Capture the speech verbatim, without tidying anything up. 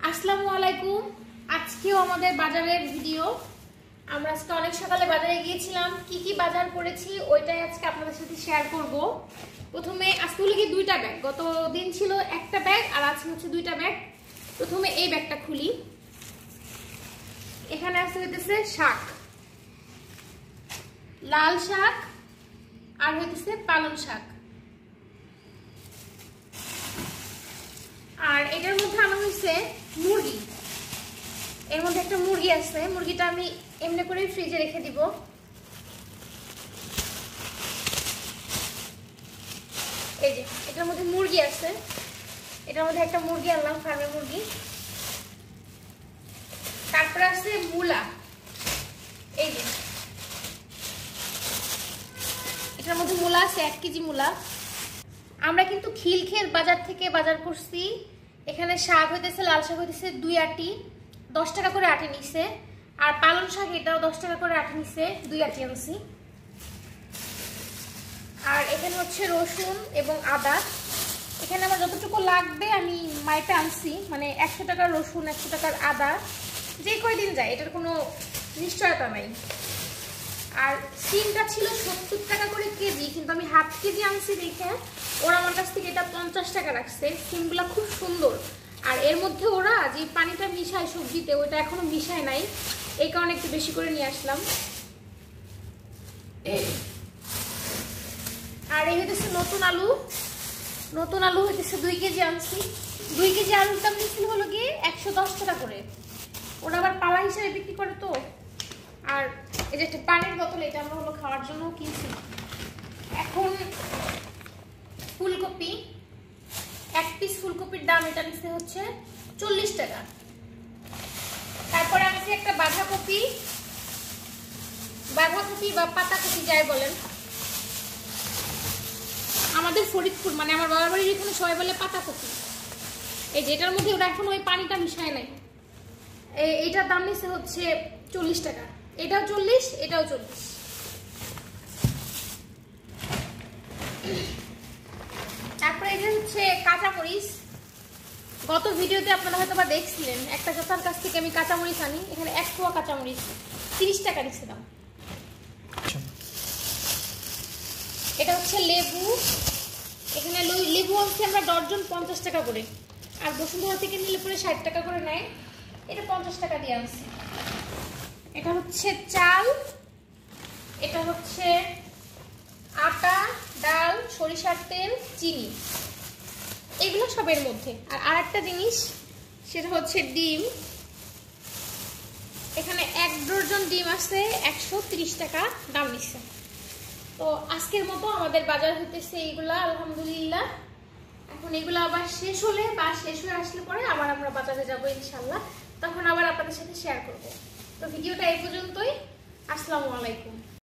আসসালামু আলাইকুম। আজকেও আমাদের বাজারের ভিডিও। আমরা আজকে অনেক সকালে বাজারে গিয়েছিলাম, কি কি বাজার করেছি ওইটাই আজকে আপনাদের সাথে শেয়ার করব। প্রথমে আজকে হলো কি দুইটা ব্যাগ, গত দিন ছিল একটা ব্যাগ আর আজকে হচ্ছে দুইটা ব্যাগ। প্রথমে এই ব্যাগটা খুলি। এখানে আছে হইতেছে শাক, লাল শাক আর হইতেছে পালং শাক। আর এটার মধ্যে আনা হয়েছে মুরগি, এর মধ্যে একটা মুরগি আছে। মুরগিটা আমি এমনি করে ফ্রিজে রেখে দিব। এই যে এটার মধ্যে মুরগি আছে, এটার মধ্যে একটা মুরগি আনলাম, ফার্মের মুরগি। তারপরে আছে মূলা, এই যে এটার মধ্যে মূলা আছে, এক কেজি মূলা। আমরা কিন্তু খিলখের বাজার থেকে বাজার করছি। এখানে শাক হইতেছে, লাল শাক হইতেছে দুই আটি, দশ টাকা করে আটি নিছে। আর পালং শাক এটাও দশ টাকা করে আটি নিছে, দুই আটি আনছি। আর এখানে হচ্ছে রসুন এবং আদা। এখানে আমার যতটুকু লাগবে আমি মাইপে আনছি, মানে একশো টাকার রসুন, একশো টাকার আদা, যে কয়দিন যায় এটার কোনো নিশ্চয়তা নাই। আর সিমটা ছিল সত্তর টাকা করে কেজি, কিন্তু আমি হাফ কেজি আনছি দেখে ওরা আমার কাছ থেকে এটা পঞ্চাশ টাকা রাখছে। সিমগুলা খুব সুন্দর। আর এর মধ্যে ওরা যে পানিটা মিশায় সবজিতে, ওইটা এখনো মিশায় নাই, এই কারণে একটু বেশি করে নিয়ে আসলাম। আর এই হইতেছে নতুন আলু, নতুন আলু হইতেছে দুই কেজি আনছি। দুই কেজি আলুর দাম নিচ্ছিল হলো গিয়ে একশো দশ টাকা করে। ওরা আবার পালা হিসাবে বিক্রি করে তো। আর এই যে একটা পানির বোতল, এটা আমরা হলো খাওয়ার জন্য কিনছি। এখন ফুলকপি, এক পিস ফুলকপির দাম এটা নিচ্ছে হচ্ছে চল্লিশ টাকা। তারপরে আনছি একটা বাঁধাকপি, বাঁধাকপি বা পাতাকপি যাই বলেন। আমাদের ফরিদপুর মানে আমার বাবার বাড়ির এখানে সবাই বলে পাতাকপি। এই যে এটার মধ্যে ওরা এখন ওই পানিটা মিশায় নাই। এইটার দাম নিচ্ছে হচ্ছে চল্লিশ টাকা। এটাও চল্লিশ, এটাও চল্লিশ। তারপরে এটা হচ্ছে কাঁচামরিচ। গত ভিডিওতে আপনারা হয়তো বা দেখছিলেন, একটা চাচার কাছ থেকে আমি কাঁচামরিচ আনি। এখানে এক পোয়া কাঁচামরিচ তিরিশ টাকা দিচ্ছে দাম। এটা হচ্ছে লেবু। এখানে লেবু হচ্ছে আমরা ডর্জন পঞ্চাশ টাকা করে, আর বসুন্ধরা থেকে নিলে পরে ষাট টাকা করে নেয়। এটা পঞ্চাশ টাকা দিয়ে আনছি। এটা হচ্ছে চাল, এটা হচ্ছে আটা, ডাল, সরিষার তেল, চিনি, এগুলো সবের মধ্যে। আর আরেকটা জিনিস সেটা হচ্ছে ডিম। এখানে এক ডজন ডিম আছে, একশো তিরিশ টাকা দাম নিচ্ছে। তো আজকের মতো আমাদের বাজার হইতেছে এইগুলা, আলহামদুলিল্লাহ। এখন এগুলো আবার শেষ হলে বা শেষ হয়ে আসলে পরে আবার আমরা বাজারে যাবো ইনশাল্লাহ, তখন আবার আপনাদের সাথে শেয়ার করব। তো ভিডিওটা এই পর্যন্তই। আসসালামু আলাইকুম।